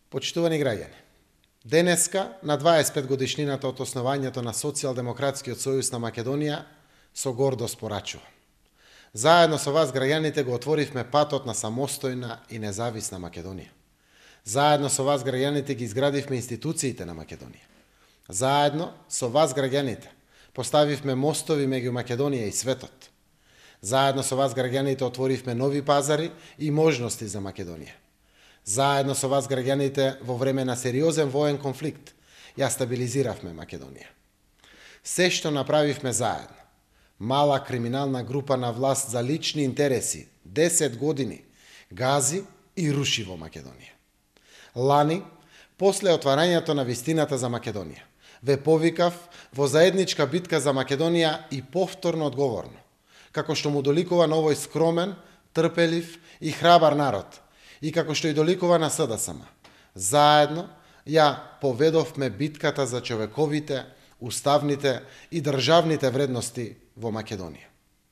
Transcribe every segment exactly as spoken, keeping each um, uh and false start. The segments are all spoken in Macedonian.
Почитувани граѓани, денеска, на дваесет и пет годишнината од основањето на Социјалдемократскиот сојуз на Македонија, со гордост порачувам. Заедно со вас, граѓаните, го отворивме патот на самостојна и независна Македонија. Заедно со вас, граѓаните, ги изградивме институциите на Македонија. Заедно со вас, граѓаните, поставивме мостови меѓу Македонија и светот. Заедно со вас, граѓаните, отворивме нови пазари и можности за Македонија. Заедно со вас, граѓаните, во време на сериозен воен конфликт, ја стабилизиравме Македонија. Се што направивме заедно, мала криминална група на власт за лични интереси, десет години, гази и руши во Македонија. Лани, после отварањето на вистината за Македонија, ве повикав во заедничка битка за Македонија и повторно одговорно, како што му доликува на овој скромен, трпелив и храбар народ, и како што и доликува на СДСМ. Заедно ја поведовме битката за човековите, уставните и државните вредности во Македонија.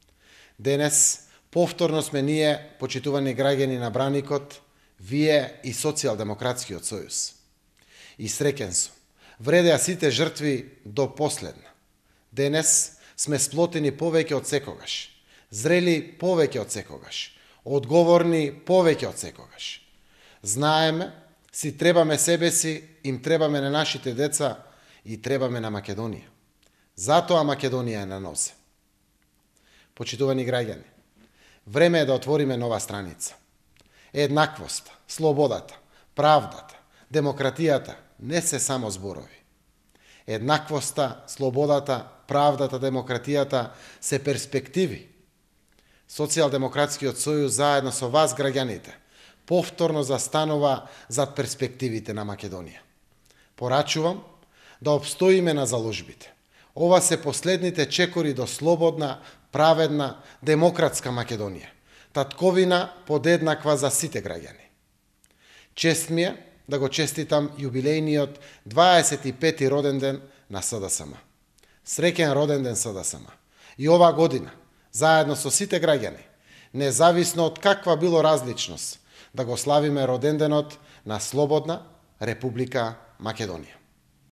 Денес повторно сме ние, почитувани граѓани на браникот, вие и Социјалдемократскиот сојуз. И среќен сум, вредеа сите жртви до последна. Денес сме сплотени повеќе од секогаш, зрели повеќе од секогаш, одговорни повеќе од секогаш. Знаеме, си требаме себе си, им требаме на нашите деца и требаме на Македонија. Затоа Македонија е на нозе. Почитувани граѓани, време е да отвориме нова страница. Еднаквоста, слободата, правдата, демократијата не се само зборови. Еднаквоста, слободата, правдата, демократијата се перспективи. Социјалдемократскиот сојуз заедно со вас, граѓаните, повторно застанува зад перспективите на Македонија. Порачувам да обстоиме на заложбите. Ова се последните чекори до слободна, праведна, демократска Македонија. Татковина подеднаква за сите граѓани. Чест ми е да го честитам јубилејниот дваесет и пети роден ден на СДСМ. Среќен роден ден СДСМ. И ова година, заедно со сите граѓани, независно од каква било различност, да го славиме роденденот на Слободна Република Македонија.